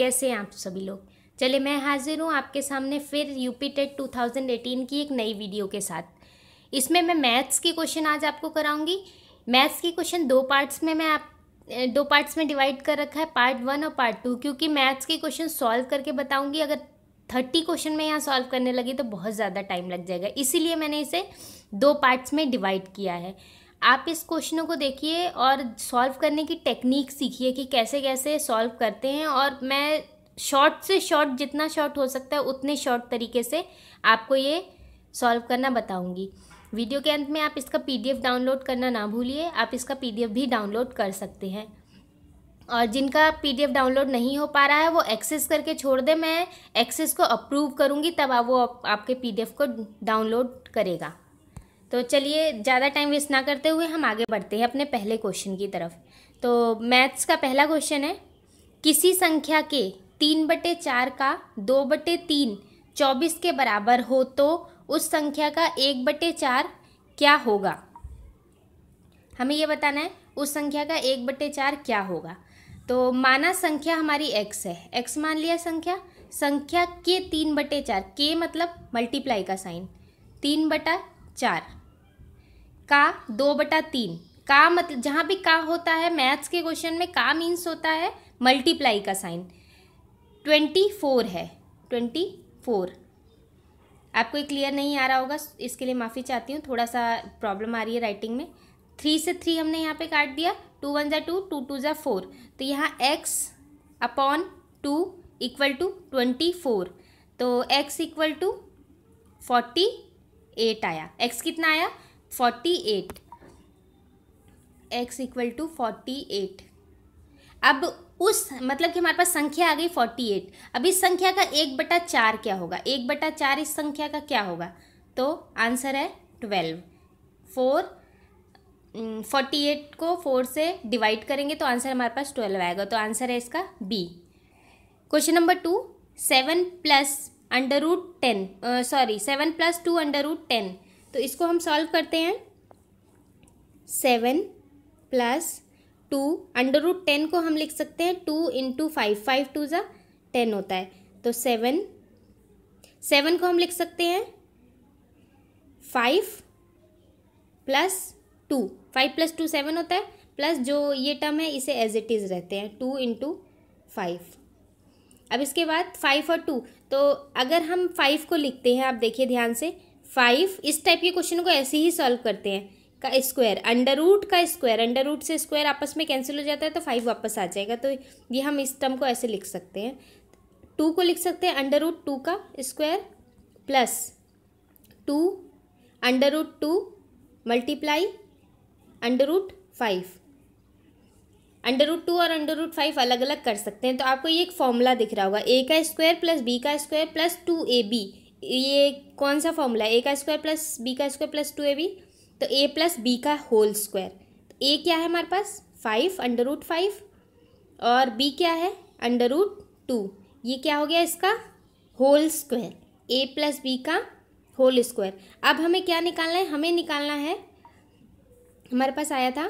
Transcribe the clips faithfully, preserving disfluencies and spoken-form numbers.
कैसे हैं आप सभी लोग। चलिए मैं हाजिर हूँ आपके सामने फिर UP TET two thousand eighteen की एक नई वीडियो के साथ। इसमें मैं मैथ्स की क्वेश्चन आज आपको कराऊंगी। मैथ्स की क्वेश्चन दो पार्ट्स में मैं आप दो पार्ट्स में डिवाइड कर रखा है, पार्ट वन और पार्ट टू, क्योंकि मैथ्स की क्वेश्चन सॉल्व करके बताऊंगी। अगर थर्टी क्वेश्चन में यहाँ सॉल्व करने लगी तो बहुत ज़्यादा टाइम लग जाएगा, इसीलिए मैंने इसे दो पार्ट्स में डिवाइड किया है। आप इस क्वेश्चनों को देखिए और सॉल्व करने की टेक्निक सीखिए कि कैसे कैसे सॉल्व करते हैं, और मैं शॉर्ट से शॉर्ट, जितना शॉर्ट हो सकता है उतने शॉर्ट तरीके से आपको ये सॉल्व करना बताऊंगी। वीडियो के अंत में आप इसका पीडीएफ डाउनलोड करना ना भूलिए, आप इसका पीडीएफ भी डाउनलोड कर सकते हैं। और जिनका पीडीएफ डाउनलोड नहीं हो पा रहा है वो एक्सेस करके छोड़ दे, मैं एक्सेस को अप्रूव करूँगी तब आप वो आपके पीडीएफ को डाउनलोड करेगा। तो चलिए ज़्यादा टाइम वेस्ट ना करते हुए हम आगे बढ़ते हैं अपने पहले क्वेश्चन की तरफ। तो मैथ्स का पहला क्वेश्चन है, किसी संख्या के तीन बटे चार का दो बटे तीन चौबीस के बराबर हो तो उस संख्या का एक बटे चार क्या होगा। हमें ये बताना है उस संख्या का एक बटे चार क्या होगा। तो माना संख्या हमारी x है, x मान लिया संख्या, संख्या के तीन बटे चार, के मतलब मल्टीप्लाई का साइन, तीन बटा चार का दो बटा तीन, का मतलब जहाँ भी का होता है मैथ्स के क्वेश्चन में का मीन्स होता है मल्टीप्लाई का साइन। ट्वेंटी फोर है, ट्वेंटी फोर। आपको ये क्लियर नहीं आ रहा होगा, इसके लिए माफ़ी चाहती हूँ, थोड़ा सा प्रॉब्लम आ रही है राइटिंग में। थ्री से थ्री हमने यहाँ पे काट दिया, टू वन ज़ा टू, टू टू ज़ा फोर, तो यहाँ x upon two equal to twenty four, तो x equal to forty eight आया। x कितना आया? Forty eight, x equal to forty eight. अब उस मतलब कि हमारे पास संख्या आ गई फोर्टी एट। अब इस संख्या का एक बटा चार क्या होगा? एक बटा चार इस संख्या का क्या होगा? तो आंसर है ट्वेल्व। फोर फोर्टी एट को फोर से डिवाइड करेंगे तो आंसर हमारे पास ट्वेल्व आएगा, तो आंसर है इसका B. Question number two, seven plus under root ten, sorry seven plus two under root ten, तो इसको हम सॉल्व करते हैं। Seven plus two under root ten को हम लिख सकते हैं two into five, five two ज़ा टेन होता है, तो सेवन, सेवन को हम लिख सकते हैं five plus two, five plus two seven होता है, प्लस जो ये टर्म है इसे एज इट इज़ रहते हैं, टू इंटू फाइव। अब इसके बाद फाइव और टू, तो अगर हम फाइव को लिखते हैं, आप देखिए ध्यान से, फाइव इस टाइप के क्वेश्चन को ऐसे ही सॉल्व करते हैं, का स्क्वायर, अंडर रूट का स्क्वायर, अंडर रूट से स्क्वायर आपस में कैंसिल हो जाता है तो फाइव वापस आ जाएगा, तो ये हम इस टर्म को ऐसे लिख सकते हैं। टू को लिख सकते हैं अंडर रूट टू का square plus two under root two multiply under root five. Under root two और अंडर रूट फाइव अलग अलग कर सकते हैं, तो आपको ये एक फॉर्मूला दिख रहा होगा, ए का स्क्वायर प्लस बी का square plus two A B. ये कौन सा फॉर्मूला है? ए का स्क्वायर प्लस बी का square plus two A B, तो ए प्लस बी का होल स्क्वायर। तो ए क्या है हमारे पास? फाइव अंडर रूट फाइव, और बी क्या है? Under root two. ये क्या हो गया इसका? Whole square, A plus B का होल स्क्वायर। अब हमें क्या निकालना है? हमें निकालना है, हमारे पास आया था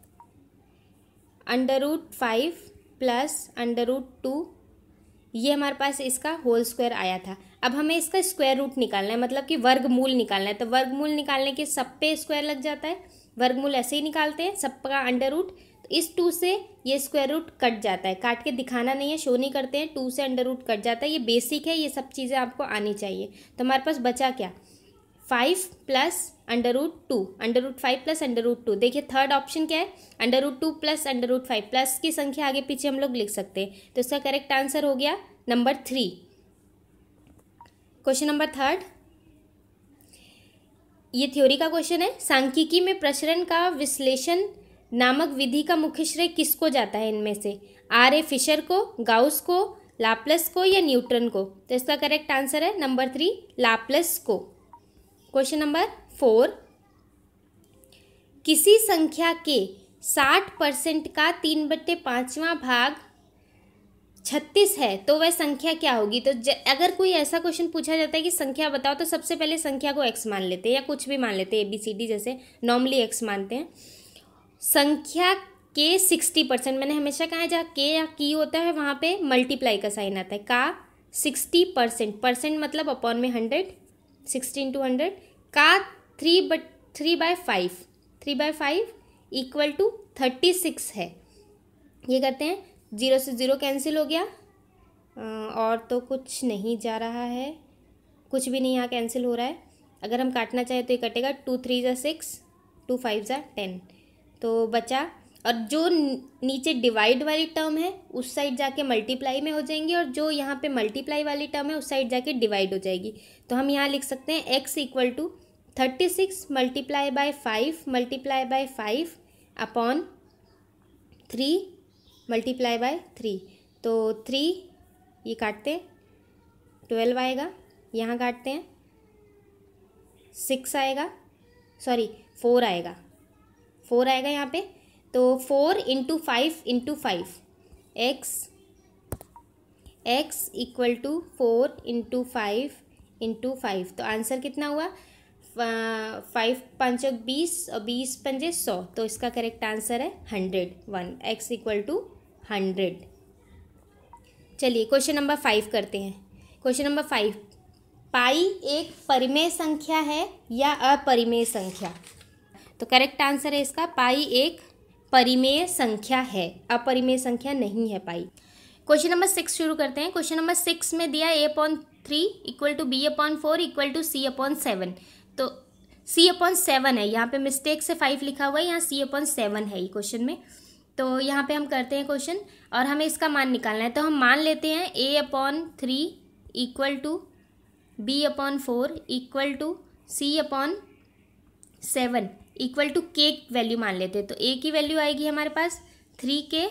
under root five plus under root two, ये हमारे पास इसका होल स्क्वायर आया था। अब हमें इसका स्क्वायर रूट निकालना है, मतलब कि वर्गमूल निकालना है, तो वर्गमूल निकालने के सब पे स्क्वायर लग जाता है, वर्गमूल ऐसे ही निकालते हैं, सब का अंडर रूट। तो इस टू से ये स्क्वायर रूट कट जाता है, काट के दिखाना नहीं है, शो नहीं करते हैं, टू से अंडर रूट कट जाता है, ये बेसिक है, ये सब चीज़ें आपको आनी चाहिए। तो हमारे पास बचा क्या? Five plus under root two, under root five plus under root two. देखिए थर्ड ऑप्शन क्या है? Under root two plus under root five, plus की संख्या आगे पीछे हम लोग लिख सकते हैं, तो इसका करेक्ट आंसर हो गया number three. Question number third, ये थ्योरी का क्वेश्चन है, सांख्यिकी में प्रसरण का विश्लेषण नामक विधि का मुख्य श्रेय किसको जाता है इनमें से? आर ए फिशर को, गाउस को, लाप्लास को या न्यूटन को? तो इसका करेक्ट आंसर है नंबर थ्री, लाप्लास को। क्वेश्चन नंबर फोर, किसी संख्या के साठ परसेंट का तीन बट्टे पाँचवा भाग छत्तीस है तो वह संख्या क्या होगी? तो अगर कोई ऐसा क्वेश्चन पूछा जाता है कि संख्या बताओ, तो सबसे पहले संख्या को x मान लेते हैं, या कुछ भी मान लेते हैं, ए बी सी डी जैसे नॉर्मली x मानते हैं। संख्या के सिक्सटी परसेंट, मैंने हमेशा कहा है जहाँ के या की होता है वहाँ पे मल्टीप्लाई का साइन आता है। का सिक्सटी परसेंट, परसेंट मतलब अपॉन में हंड्रेड, सिक्सटी इंटू हंड्रेड। का three but three by five, three by five equal to thirty six है। ये करते हैं, जीरो से ज़ीरो कैंसिल हो गया, और तो कुछ नहीं जा रहा है, कुछ भी नहीं यहाँ कैंसिल हो रहा है। अगर हम काटना चाहें तो ये कटेगा, टू थ्री ज़ा सिक्स, टू फाइव ज़ा टेन, तो बचा। और जो नीचे डिवाइड वाली टर्म है उस साइड जाके मल्टीप्लाई में हो जाएंगी, और जो यहाँ पे मल्टीप्लाई वाली टर्म है उस साइड जाके डिवाइड हो जाएगी। तो हम यहाँ लिख सकते हैं x equal to thirty six multiply by five multiply by five upon three multiply by three. तो थ्री ये काटते हैं, ट्वेल्व आएगा, यहाँ काटते हैं, सिक्स आएगा, सॉरी फोर आएगा, फोर आएगा यहाँ पे। तो four into five into five, x x equal to four into five into five. तो आंसर कितना हुआ, फाइव पंच बीस और बीस पंजे सौ, तो इसका करेक्ट आंसर है hundred, one, x equal to hundred. चलिए क्वेश्चन नंबर फाइव करते हैं। क्वेश्चन नंबर फाइव, पाई एक परिमेय संख्या है या अपरिमेय संख्या? तो करेक्ट आंसर है इसका, पाई एक परिमेय संख्या है, अपरिमेय संख्या नहीं है पाई। क्वेश्चन नंबर सिक्स शुरू करते हैं। क्वेश्चन नंबर सिक्स में दिया A upon three equal to B upon four equal to C upon seven. तो सी अपॉन सेवन है, यहाँ पे मिस्टेक से फाइव लिखा हुआ है, यहाँ सी अपॉन सेवन है ये क्वेश्चन में। तो यहाँ पे हम करते हैं क्वेश्चन, और हमें इसका मान निकालना है। तो हम मान लेते हैं A upon three equal to B upon four equal to C upon seven equal to K value मान लेते हैं। तो ए की वैल्यू आएगी हमारे पास थ्री के,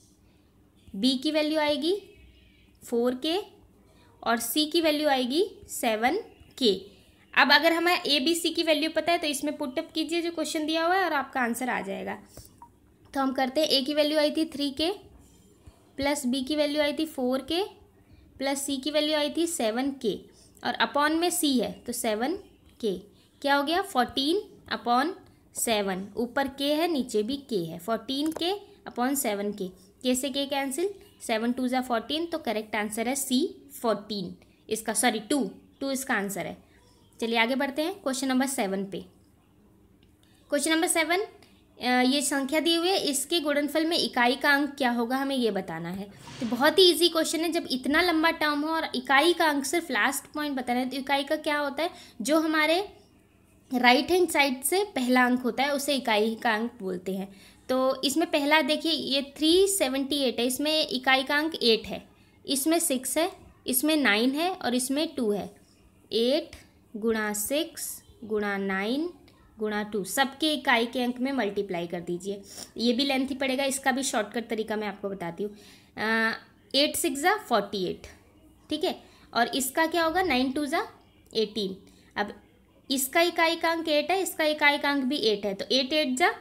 बी की वैल्यू आएगी फोर के, और सी की वैल्यू आएगी सेवन के। अब अगर हमें ए बी सी की वैल्यू पता है तो इसमें पुटअप कीजिए जो क्वेश्चन दिया हुआ है और आपका आंसर आ जाएगा। तो हम करते हैं, ए की वैल्यू आई थी थ्री के, प्लस बी की वैल्यू आई थी फोर के, प्लस सी की वैल्यू आई थी सेवन के, और अपॉन में सी है तो सेवन के। क्या हो गया, फोर्टीन अपॉन सेवन, ऊपर के है नीचे भी के है, फोर्टीन के अपॉन सेवन के, के से के कैंसिल, सेवन टू ज़ा फोर्टीन, तो करेक्ट आंसर है सी फोर्टीन इसका, सॉरी टू, टू इसका आंसर है। चलिए आगे बढ़ते हैं क्वेश्चन नंबर सेवन पे। क्वेश्चन नंबर सेवन, ये संख्या दी हुई है, इसके गुणनफल में इकाई का अंक क्या होगा हमें ये बताना है। तो बहुत ही इजी क्वेश्चन है, जब इतना लंबा टर्म हो और इकाई का अंक सिर्फ लास्ट पॉइंट बताना है। तो इकाई का क्या होता है, जो हमारे राइट हैंड साइड से पहला अंक होता है उसे इकाई का अंक बोलते हैं। तो इसमें पहला देखिए, ये थ्री सेवेंटी एट है, इसमें इकाई का अंक एट है, इसमें सिक्स है, इसमें नाइन है और इसमें टू है। एट गुणा सिक्स गुणा नाइन गुणा टू, सबके इकाई के अंक में मल्टीप्लाई कर दीजिए। ये भी लेंथी पड़ेगा, इसका भी शॉर्टकट तरीका मैं आपको बताती हूँ। एट सिक्स ज़ा फोर्टी एट, ठीक है, और इसका क्या होगा, नाइन टू ज़ा एटीन। अब इसका इकाई का अंक एट है, इसका इकाई का अंक भी एट है, तो एट एट जा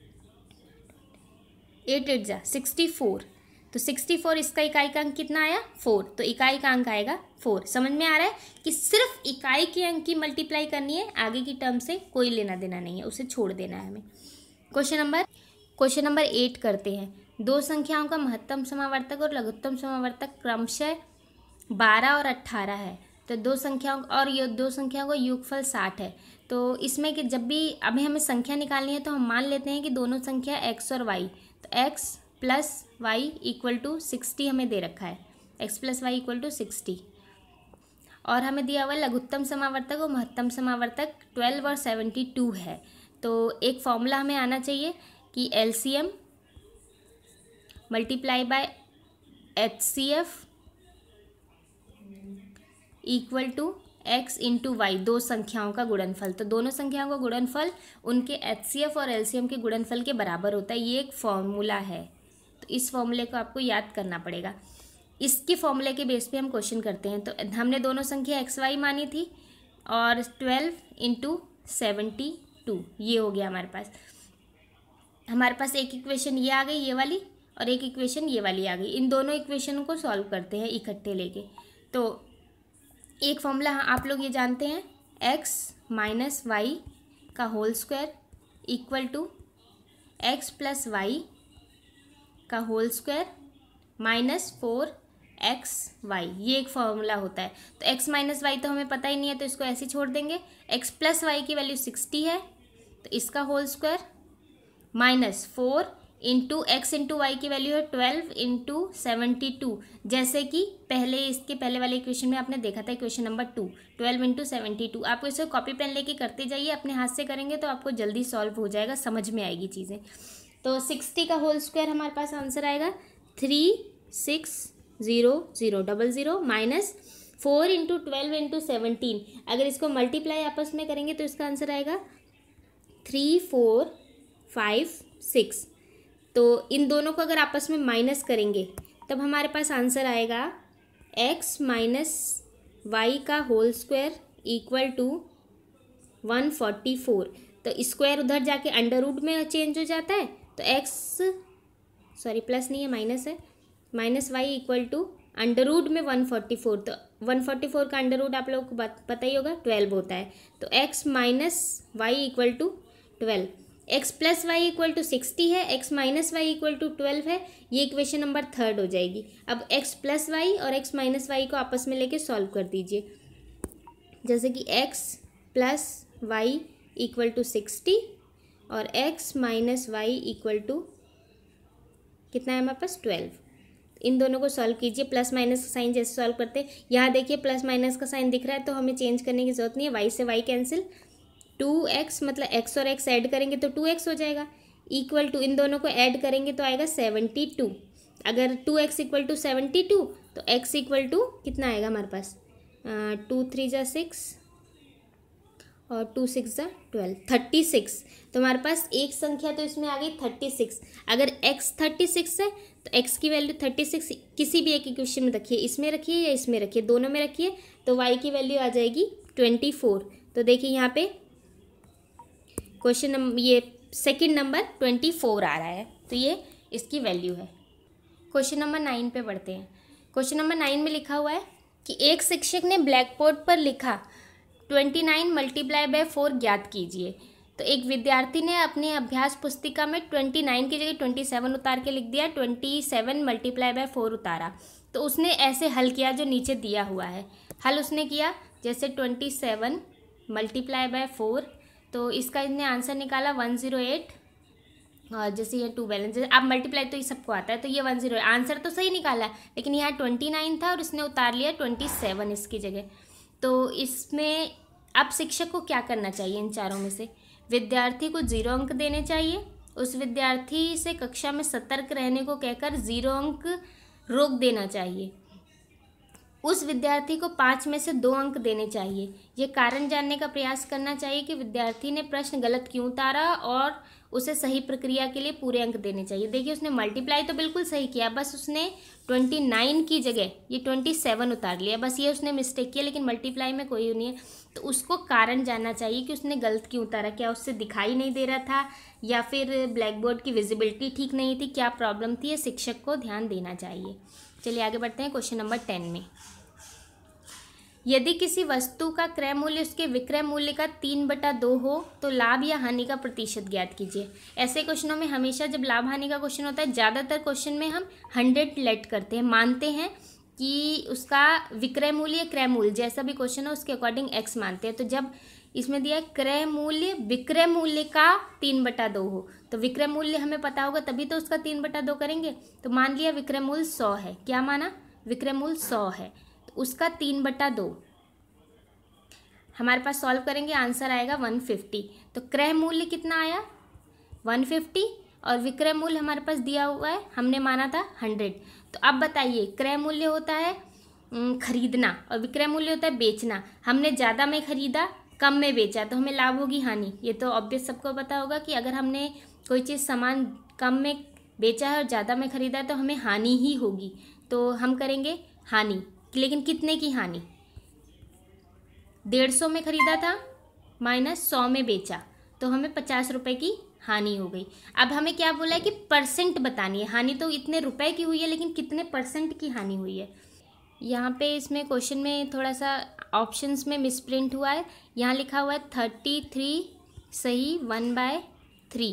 एट एट जा सिक्सटी फोर, तो सिक्सटी फोर इसका इकाई का अंक कितना आया, फोर, तो इकाई का अंक आएगा फोर। समझ में आ रहा है कि सिर्फ इकाई के अंक की मल्टीप्लाई करनी है, आगे की टर्म से कोई लेना देना नहीं है, उसे छोड़ देना है हमें। Question number question number eight करते हैं। दो संख्याओं का महत्तम समावर्तक और लघुत्तम समावर्तक क्रमशः बारह और अट्ठारह है। तो दो संख्याओं और ये दो संख्याओं का योगफल साठ है। तो इसमें कि जब भी अभी हमें संख्या निकालनी है तो हम मान लेते हैं कि दोनों संख्या एक्स और वाई, तो x plus y equal to sixty हमें दे रखा है, x plus y equal to sixty, और हमें दिया हुआ लघुत्तम समावर्तक और महत्तम समावर्तक ट्वेल्व और सेवेंटी टू है। तो एक फॉर्मूला हमें आना चाहिए कि LCM multiply by HCF equal to x into y, दो संख्याओं का गुणनफल। तो दोनों संख्याओं का गुणनफल उनके एचसीएफ और एलसीएम के गुणनफल के बराबर होता है, ये एक फॉर्मूला है। तो इस फॉर्मूले को आपको याद करना पड़ेगा। इसके फॉर्मूले के बेस पे हम क्वेश्चन करते हैं। तो हमने दोनों संख्या एक्स वाई मानी थी, और ट्वेल्व इंटू सेवेंटी टू ये हो गया हमारे पास। हमारे पास एक इक्वेशन ये आ गई ये वाली, और एक इक्वेशन ये वाली आ गई। इन दोनों इक्वेशनों को सॉल्व करते हैं इकट्ठे लेके। तो एक फॉर्मूला आप लोग ये जानते हैं, एक्स माइनस वाई का whole square equal to x plus y का whole square minus four x y, ये एक फॉर्मूला होता है। तो एक्स माइनस वाई तो हमें पता ही नहीं है, तो इसको ऐसे छोड़ देंगे। एक्स प्लस वाई की वैल्यू सिक्सटी है, तो इसका whole square minus four into x into y की वैल्यू है ट्वेल्व इंटू सेवेंटी टू, जैसे कि पहले इसके पहले वाले इक्वेशन में आपने देखा था, equation number two, twelve into seventy two. आपको इसे कॉपी पेन लेके करते जाइए, अपने हाथ से करेंगे तो आपको जल्दी सॉल्व हो जाएगा, समझ में आएगी चीज़ें। तो सिक्सटी का होल स्क्वायर हमारे पास आंसर आएगा three six zero zero double zero minus four into twelve into seventeen. अगर इसको मल्टीप्लाई आपस में करेंगे तो इसका आंसर आएगा थ्री फोर फाइव सिक्स। तो इन दोनों को अगर आपस में माइनस करेंगे तब हमारे पास आंसर आएगा x माइनस वाई का whole square equal to one forty four. तो स्क्वायर उधर जाके अंडर रूट में चेंज हो जाता है, तो x सॉरी प्लस नहीं है माइनस है, minus y equal to under root में वन फोर्टी फोर। तो वन फोर्टी फोर का अंडर रूट आप लोगों को पता ही होगा ट्वेल्व होता है। तो x minus y equal to twelve, x plus y equal to sixty है, x minus y equal to twelve है। ये इक्वेशन नंबर थर्ड हो जाएगी। अब एक्स प्लस वाई और एक्स माइनस वाई को आपस में लेके सॉल्व कर दीजिए, जैसे कि x plus y equal to sixty और x minus y equal to कितना है हमारे पास ट्वेल्व। इन दोनों को सॉल्व कीजिए, प्लस माइनस का साइन जैसे सॉल्व करते हैं। यहाँ देखिए प्लस माइनस का साइन दिख रहा है, तो हमें चेंज करने की जरूरत नहीं है। वाई से वाई कैंसिल, टू एक्स मतलब एक्स और एक्स ऐड करेंगे तो टू एक्स हो जाएगा, इक्वल टू इन दोनों को ऐड करेंगे तो आएगा सेवेंटी टू। अगर two x equal to seventy two तो एक्स इक्वल टू कितना आएगा हमारे पास, टू थ्री जा सिक्स और टू सिक्स जा ट्वेल्व, थर्टी सिक्स। तो हमारे पास एक संख्या तो इसमें आ गई थर्टी सिक्स। अगर x थर्टी सिक्स है तो x की वैल्यू थर्टी सिक्स किसी भी एक इक्वेशन में रखिए, इसमें रखिए या इसमें रखिए, दोनों में रखिए, तो y की वैल्यू आ जाएगी ट्वेंटी फोर। तो देखिए यहाँ पे क्वेश्चन नंबर ये सेकंड नंबर ट्वेंटी फोर आ रहा है, तो ये इसकी वैल्यू है। क्वेश्चन नंबर नाइन पे पढ़ते हैं। क्वेश्चन नंबर नाइन में लिखा हुआ है कि एक शिक्षक ने ब्लैक बोर्ड पर लिखा twenty nine multiply by four ज्ञात कीजिए। तो एक विद्यार्थी ने अपने अभ्यास पुस्तिका में ट्वेंटी नाइन की जगह ट्वेंटी सेवन उतार के लिख दिया, twenty seven multiply by four उतारा। तो उसने ऐसे हल किया जो नीचे दिया हुआ है। हल उसने किया जैसे twenty seven multiply by four, तो इसका इसने आंसर निकाला वन ज़ीरो एट, और जैसे ये टू बैलेंस आप मल्टीप्लाई तो ये सबको आता है, तो ये वन ज़ीरो एट आंसर तो सही निकाला, लेकिन यहाँ ट्वेंटी नाइन था और इसने उतार लिया ट्वेंटी सेवन इसकी जगह। तो इसमें अब शिक्षक को क्या करना चाहिए इन चारों में से? विद्यार्थी को जीरो अंक देने चाहिए, उस विद्यार्थी से कक्षा में सतर्क रहने को कहकर जीरो अंक रोक देना चाहिए, उस विद्यार्थी को पाँच में से दो अंक देने चाहिए। ये कारण जानने का प्रयास करना चाहिए कि विद्यार्थी ने प्रश्न गलत क्यों उतारा और उसे सही प्रक्रिया के लिए पूरे अंक देने चाहिए। देखिए उसने मल्टीप्लाई तो बिल्कुल सही किया, बस उसने ट्वेंटी नाइन की जगह ये ट्वेंटी सेवन उतार लिया, बस ये उसने मिस्टेक किया, लेकिन मल्टीप्लाई में कोई नहीं है। तो उसको कारण जानना चाहिए कि उसने गलत क्यों उतारा, क्या उससे दिखाई नहीं दे रहा था या फिर ब्लैक बोर्ड की विजिबिलिटी ठीक नहीं थी, क्या प्रॉब्लम थी, ये शिक्षक को ध्यान देना चाहिए। चलिए आगे बढ़ते हैं क्वेश्चन नंबर टेन में। यदि किसी वस्तु का क्रय मूल्य उसके विक्रय मूल्य का तीन बटा दो हो तो लाभ या हानि का प्रतिशत ज्ञात कीजिए। ऐसे क्वेश्चनों में हमेशा जब लाभ हानि का क्वेश्चन होता है, ज़्यादातर क्वेश्चन में हम हंड्रेड लेट करते हैं, मानते हैं कि उसका विक्रय मूल्य क्रय मूल्य जैसा भी क्वेश्चन हो उसके अकॉर्डिंग एक्स मानते हैं। तो जब इसमें दिया है क्रय मूल्य विक्रय मूल्य का तीन बटा दो हो, तो विक्रय मूल्य हमें पता होगा तभी तो उसका तीन बटा दो करेंगे। तो मान लिया विक्रय मूल्य सौ है, क्या माना, विक्रय मूल्य सौ है, तो उसका तीन बटा दो हमारे पास सॉल्व करेंगे, आंसर आएगा वन फिफ्टी। तो क्रय मूल्य कितना आया वन फिफ्टी और विक्रय मूल्य हमारे पास दिया हुआ है, हमने माना था हंड्रेड। तो अब बताइए क्रय मूल्य होता है खरीदना और विक्रय मूल्य होता है बेचना। हमने ज़्यादा में खरीदा कम में बेचा तो हमें लाभ होगी हानि, ये तो ऑब्वियस सबको पता होगा कि अगर हमने कोई चीज़ सामान कम में बेचा है और ज़्यादा में खरीदा है तो हमें हानि ही होगी। तो हम करेंगे हानि, लेकिन कितने की हानि, डेढ़ सौ में खरीदा था माइनस सौ में बेचा तो हमें पचास रुपए की हानि हो गई। अब हमें क्या बोला है कि परसेंट बतानी है, हानि तो इतने रुपए की हुई है लेकिन कितने परसेंट की हानि हुई है। यहाँ पे इसमें क्वेश्चन में थोड़ा सा ऑप्शंस में मिसप्रिंट हुआ है, यहाँ लिखा हुआ है थर्टी थ्री सही वन बाय थ्री,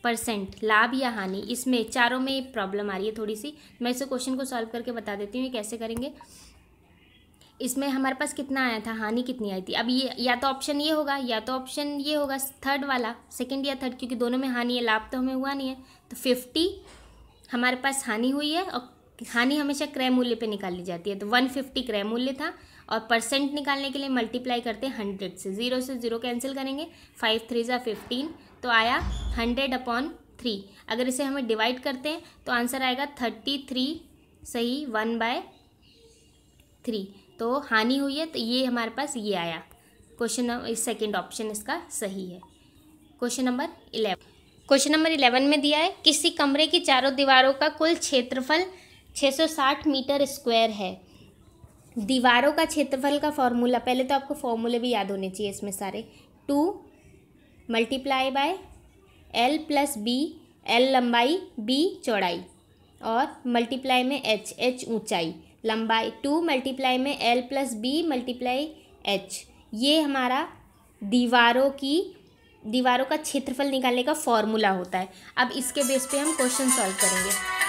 परसेंट लाभ या हानि, इसमें चारों में प्रॉब्लम आ रही है थोड़ी सी। मैं इसे क्वेश्चन को सॉल्व करके बता देती हूँ ये कैसे करेंगे। इसमें हमारे पास कितना आया था, हानि कितनी आई थी। अब ये या तो ऑप्शन ये होगा या तो ऑप्शन ये होगा थर्ड वाला, सेकंड या थर्ड, क्योंकि दोनों में हानि है, लाभ तो हमें हुआ नहीं है। तो फिफ्टी हमारे पास हानि हुई है और हानि हमेशा क्रय मूल्य पे निकाली जाती है, तो वन फिफ्टी क्रय मूल्य था। और परसेंट निकालने के लिए मल्टीप्लाई करते हैं हंड्रेड से, जीरो से जीरो कैंसिल करेंगे, फाइव थ्री ज़ा फिफ्टीन, तो आया हंड्रेड अपॉन थ्री। अगर इसे हमें डिवाइड करते हैं तो आंसर आएगा थर्टी थ्री, सही, वन बाय थ्री। तो हानि हुई है, तो ये हमारे पास ये आया क्वेश्चन, सेकेंड ऑप्शन इसका सही है। Question number eleven question number eleven में दिया है किसी कमरे की चारों दीवारों का कुल क्षेत्रफल छः सौ साठ मीटर स्क्वायर है। दीवारों का क्षेत्रफल का फॉर्मूला, पहले तो आपको फॉर्मूले भी याद होने चाहिए इसमें सारे। Two multiply by l plus b, l लंबाई बी चौड़ाई, और मल्टीप्लाई में एच, एच ऊंचाई, लंबाई टू मल्टीप्लाई में l plus b multiply h. ये हमारा दीवारों की दीवारों का क्षेत्रफल निकालने का फॉर्मूला होता है। अब इसके बेस पे हम क्वेश्चन सॉल्व करेंगे।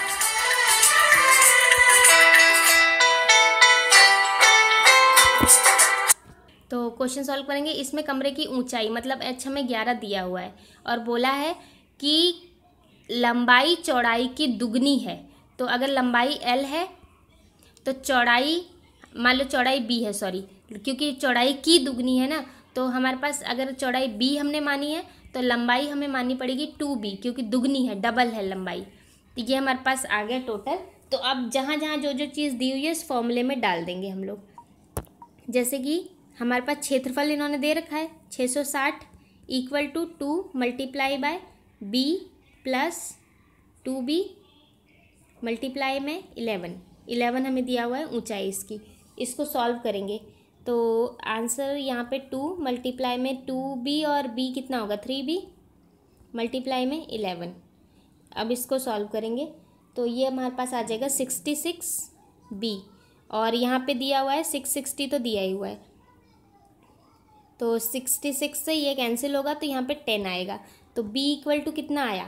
तो क्वेश्चन सॉल्व करेंगे, इसमें कमरे की ऊंचाई मतलब एच हमें ग्यारह दिया हुआ है और बोला है कि लंबाई चौड़ाई की दुगनी है। तो अगर लंबाई एल है तो चौड़ाई, मान लो चौड़ाई बी है, सॉरी, क्योंकि चौड़ाई की दुगनी है ना, तो हमारे पास अगर चौड़ाई बी हमने मानी है तो लंबाई हमें माननी पड़ेगी टू बी, क्योंकि दुगनी है, डबल है लंबाई। तो ये हमारे पास आ गया टोटल। तो अब जहाँ जहाँ जो जो चीज़ दी हुई है इस फॉर्मूले में डाल देंगे हम लोग। जैसे कि हमारे पास क्षेत्रफल इन्होंने दे रखा है छः सौ साठ equal to two multiply by b plus two b multiply में इलेवन, इलेवन हमें दिया हुआ है ऊंचाई इसकी। इसको सॉल्व करेंगे तो आंसर यहाँ पे टू मल्टीप्लाई में टू बी और बी कितना होगा, थ्री बी मल्टीप्लाई में इलेवन। अब इसको सॉल्व करेंगे तो ये हमारे पास आ जाएगा सिक्सटी सिक्स बी, और यहाँ पे दिया हुआ है सिक्स सिक्सटी, तो दिया ही हुआ है, तो सिक्सटी सिक्स से ये कैंसिल होगा तो यहाँ पे टेन आएगा। तो b इक्वल टू कितना आया,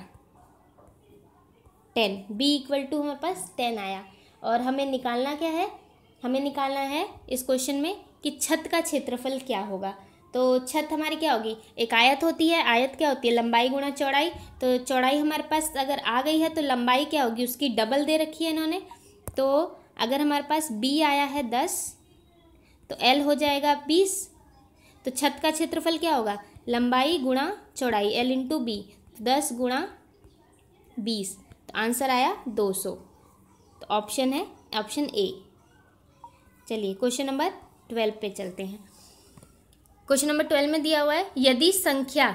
टेन। b इक्वल टू हमारे पास टेन आया। और हमें निकालना क्या है, हमें निकालना है इस क्वेश्चन में कि छत का क्षेत्रफल क्या होगा। तो छत हमारी क्या होगी, एक आयत होती है, आयत क्या होती है, लंबाई गुणा चौड़ाई। तो चौड़ाई हमारे पास अगर आ गई है तो लंबाई क्या होगी, उसकी डबल दे रखी है इन्होंने। तो अगर हमारे पास b आया है दस तो l हो जाएगा बीस। तो छत का क्षेत्रफल क्या होगा, लंबाई गुणा चौड़ाई, l इंटू बी, दस गुणा बीस, तो आंसर आया दो सौ। तो ऑप्शन है ऑप्शन ए। चलिए क्वेश्चन नंबर ट्वेल्व पे चलते हैं। क्वेश्चन नंबर ट्वेल्व में दिया हुआ है यदि संख्या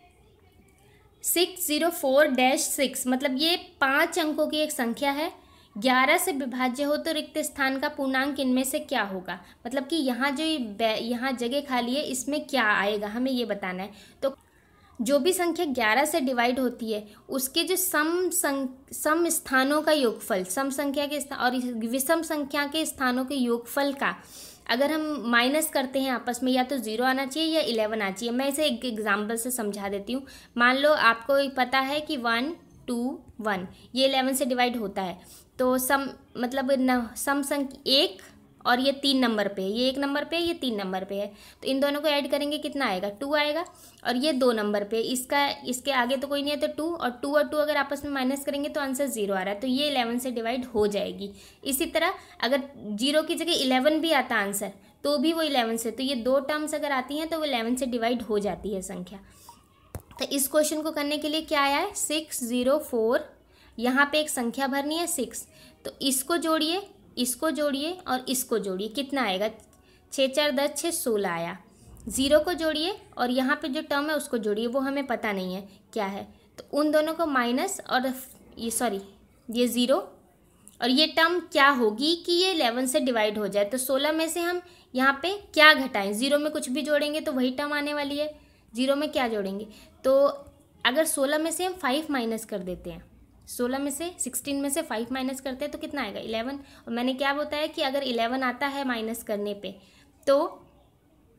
six zero four dash six, मतलब ये पाँच अंकों की एक संख्या है, ग्यारह से विभाज्य हो तो रिक्त स्थान का पूर्णांक इनमें से क्या होगा। मतलब कि यहाँ जो यहाँ जगह खाली है इसमें क्या आएगा, हमें ये बताना है। तो जो भी संख्या ग्यारह से डिवाइड होती है उसके जो सम सं, सम स्थानों का योगफल, सम संख्या के स्थान और विषम संख्या के स्थानों के योगफल का अगर हम माइनस करते हैं आपस में, या तो ज़ीरो आना चाहिए या इलेवन आना चाहिए। मैं इसे एक एग्जाम्पल से समझा देती हूँ। मान लो आपको पता है कि वन टू वन ये इलेवन से डिवाइड होता है, तो सम मतलब न सम संख्या एक और ये तीन नंबर पे है, ये एक नंबर पे है, ये तीन नंबर पे है, तो इन दोनों को ऐड करेंगे कितना आएगा, टू आएगा। और ये दो नंबर पे, इसका इसके आगे तो कोई नहीं है तो टू, और टू और टू अगर आपस में माइनस करेंगे तो आंसर जीरो आ रहा है, तो ये इलेवन से डिवाइड हो जाएगी। इसी तरह अगर जीरो की जगह इलेवन भी आता आंसर तो भी वो इलेवन से, तो ये दो टर्म्स अगर आती हैं तो वो इलेवन से डिवाइड हो जाती है संख्या। तो इस क्वेश्चन को करने के लिए क्या आया है, सिक्स ज़ीरो फोर, यहाँ पे एक संख्या भरनी है सिक्स, तो इसको जोड़िए, इसको जोड़िए और इसको जोड़िए, कितना आएगा, छः चार दस, छः सोलह आया। ज़ीरो को जोड़िए और यहाँ पे जो टर्म है उसको जोड़िए, वो हमें पता नहीं है क्या है, तो उन दोनों को माइनस और ये सॉरी ये ज़ीरो और ये टर्म क्या होगी कि ये इलेवन से डिवाइड हो जाए। तो सोलह में से हम यहाँ पे क्या घटाएं, ज़ीरो में कुछ भी जोड़ेंगे तो वही टर्म आने वाली है, ज़ीरो में क्या जोड़ेंगे। तो अगर सोलह में से हम फाइव माइनस कर देते हैं, सोलह में से सिक्सटीन में से फाइव माइनस करते हैं तो कितना आएगा, इलेवन। और मैंने क्या बताया कि अगर इलेवन आता है माइनस करने पे तो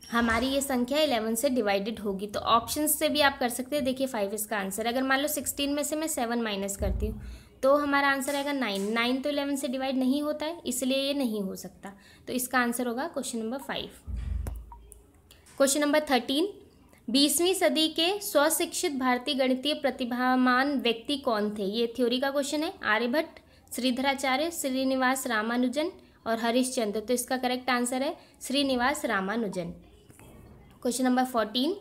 हमारी ये संख्या इलेवन से डिवाइडेड होगी। तो ऑप्शन से भी आप कर सकते हैं। देखिए फाइव इसका आंसर। अगर मान लो सिक्सटीन में से मैं सेवन माइनस करती हूँ तो हमारा आंसर आएगा नाइन। नाइन तो इलेवन से डिवाइड नहीं होता है, इसलिए ये नहीं हो सकता। तो इसका आंसर होगा question number five. Question number thirteen, बीसवीं सदी के स्वशिक्षित भारतीय गणितीय प्रतिभावान व्यक्ति कौन थे? ये थ्योरी का क्वेश्चन है। आर्यभट्ट, श्रीधराचार्य, श्रीनिवास रामानुजन और हरिश्चंद्र। तो इसका करेक्ट आंसर है Srinivasa Ramanujan. Question number fourteen,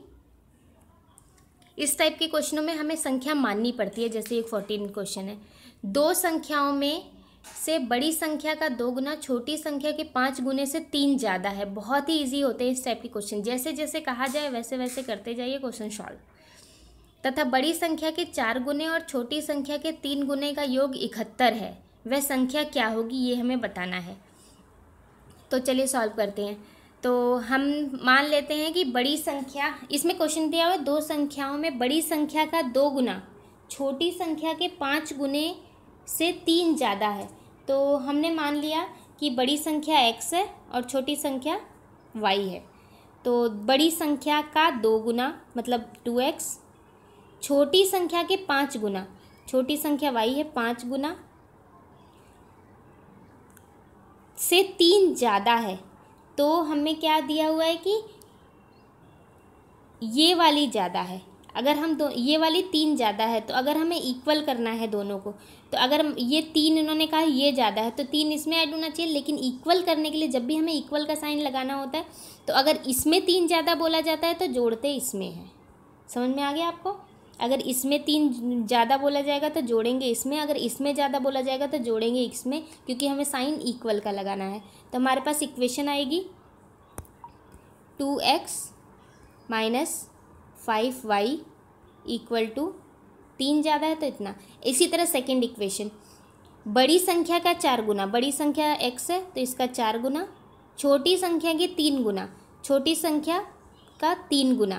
इस टाइप के क्वेश्चनों में हमें संख्या माननी पड़ती है। जैसे एक फोर्टीन क्वेश्चन है, दो संख्याओं में से बड़ी संख्या का दो गुना छोटी संख्या के पाँच गुने से तीन ज़्यादा है। बहुत ही इजी होते हैं इस टाइप के क्वेश्चन। जैसे जैसे कहा जाए वैसे वैसे करते जाइए क्वेश्चन सॉल्व। तथा बड़ी संख्या के चार गुने और छोटी संख्या के तीन गुने का योग इकहत्तर है, वह संख्या क्या होगी ये हमें बताना है। तो चलिए सॉल्व करते हैं। तो हम मान लेते हैं कि बड़ी संख्या, इसमें क्वेश्चन दिया हुआ है दो संख्याओं में बड़ी संख्या का दो गुना छोटी संख्या के पाँच गुने से तीन ज़्यादा है। तो हमने मान लिया कि बड़ी संख्या x है और छोटी संख्या y है। तो बड़ी संख्या का दो गुना मतलब टू एक्स, छोटी संख्या के पाँच गुना, छोटी संख्या y है, पाँच गुना से तीन ज़्यादा है। तो हमें क्या दिया हुआ है कि ये वाली ज़्यादा है। अगर हम दो ये वाली तीन ज़्यादा है, तो अगर हमें इक्वल करना है दोनों को, तो अगर ये तीन इन्होंने कहा ये ज़्यादा है तो तीन इसमें ऐड होना चाहिए। लेकिन इक्वल करने के लिए जब भी हमें इक्वल का साइन लगाना होता है, तो अगर इसमें तीन ज़्यादा बोला जाता है तो जोड़ते इसमें हैं। समझ में आ गया आपको? अगर इसमें तीन ज़्यादा बोला जाएगा तो जोड़ेंगे इसमें, अगर इसमें ज़्यादा बोला जाएगा तो जोड़ेंगे इसमें, क्योंकि हमें साइन इक्वल का लगाना है। तो हमारे पास इक्वेशन आएगी two x minus five y equal to, तीन ज़्यादा है तो इतना। इसी तरह सेकेंड इक्वेशन, बड़ी संख्या का चार गुना, बड़ी संख्या x है तो इसका चार गुना, छोटी संख्या के तीन गुना, छोटी संख्या का तीन गुना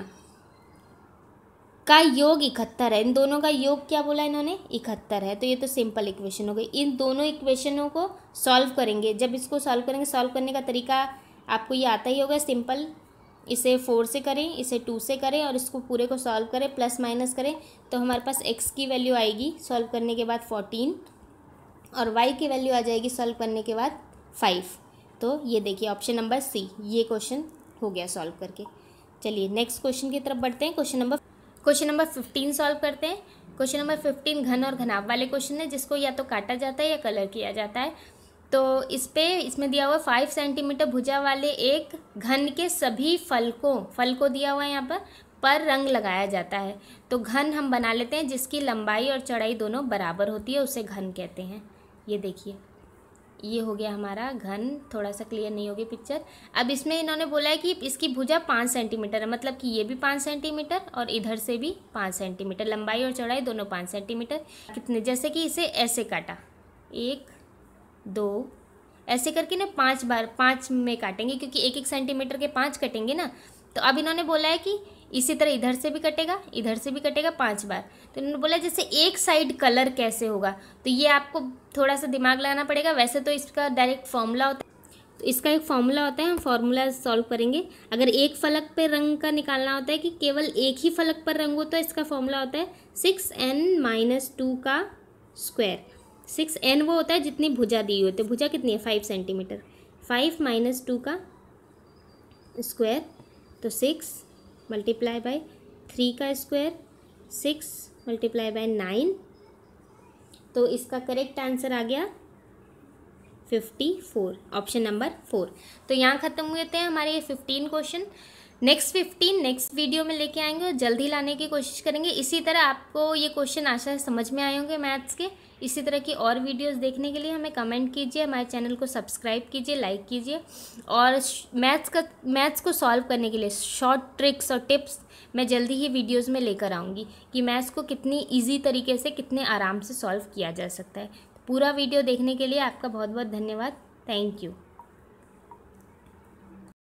का योग इकहत्तर है। इन दोनों का योग क्या बोला इन्होंने? इकहत्तर है। तो ये तो सिंपल इक्वेशन हो गई। इन दोनों इक्वेशनों को सॉल्व करेंगे। जब इसको सॉल्व करेंगे, सॉल्व करने का तरीका आपको ये आता ही होगा, सिंपल। इसे फोर से करें, इसे टू से करें और इसको पूरे को सॉल्व करें, प्लस माइनस करें, तो हमारे पास x की वैल्यू आएगी सॉल्व करने के बाद फोर्टीन और y की वैल्यू आ जाएगी सॉल्व करने के बाद फाइव। तो ये देखिए ऑप्शन नंबर सी, ये क्वेश्चन हो गया सॉल्व करके। चलिए नेक्स्ट क्वेश्चन की तरफ बढ़ते हैं। Question number question number fifteen solve करते हैं। क्वेश्चन नंबर फिफ्टीन घन और घनाभ वाले क्वेश्चन है, जिसको या तो काटा जाता है या कलर किया जाता है। तो इस पे इसमें दिया हुआ फाइव सेंटीमीटर भुजा वाले एक घन के सभी फलकों फल को दिया हुआ है यहाँ पर पर रंग लगाया जाता है। तो घन हम बना लेते हैं जिसकी लंबाई और चौड़ाई दोनों बराबर होती है, उसे घन कहते हैं। ये देखिए ये हो गया हमारा घन। थोड़ा सा क्लियर नहीं होगी पिक्चर। अब इसमें इन्होंने बोला है कि इसकी भुजा पाँच सेंटीमीटर है, मतलब कि ये भी पाँच सेंटीमीटर और इधर से भी पाँच सेंटीमीटर, लंबाई और चौड़ाई दोनों पाँच सेंटीमीटर। कितने, जैसे कि इसे ऐसे काटा, एक दो ऐसे करके ना पांच बार, पांच में काटेंगे क्योंकि एक एक सेंटीमीटर के पांच कटेंगे ना। तो अब इन्होंने बोला है कि इसी तरह इधर से भी कटेगा, इधर से भी कटेगा पांच बार। तो इन्होंने बोला जैसे एक साइड कलर कैसे होगा, तो ये आपको थोड़ा सा दिमाग लगाना पड़ेगा। वैसे तो इसका डायरेक्ट फॉर्मूला होता है, तो इसका एक फॉर्मूला होता है, हम फॉर्मूला सॉल्व करेंगे। अगर एक फलक पे रंग का निकालना होता है कि केवल एक ही फलक पर रंग हो, तो इसका फॉर्मूला होता है सिक्स एन माइनस टू का स्क्वायर। सिक्स एन वो होता है जितनी भुजा दी होती है। भुजा कितनी है? Five centimetre. Five minus two का स्क्वायर, तो सिक्स मल्टीप्लाई बाय थ्री का square, six multiply by nine. तो इसका करेक्ट आंसर आ गया fifty four, option number four. तो यहाँ ख़त्म हुए थे हमारे ये fifteen question. Next fifteen next video में लेके आएंगे और जल्दी लाने की कोशिश करेंगे। इसी तरह आपको ये क्वेश्चन आशा है समझ में आए होंगे मैथ्स के। इसी तरह की और वीडियोस देखने के लिए हमें कमेंट कीजिए, हमारे चैनल को सब्सक्राइब कीजिए, लाइक कीजिए। और मैथ्स का मैथ्स को सॉल्व करने के लिए शॉर्ट ट्रिक्स और टिप्स मैं जल्दी ही वीडियोस में लेकर आऊँगी कि मैथ्स को कितनी ईजी तरीके से, कितने आराम से सॉल्व किया जा सकता है। पूरा वीडियो देखने के लिए आपका बहुत बहुत धन्यवाद। Thank you.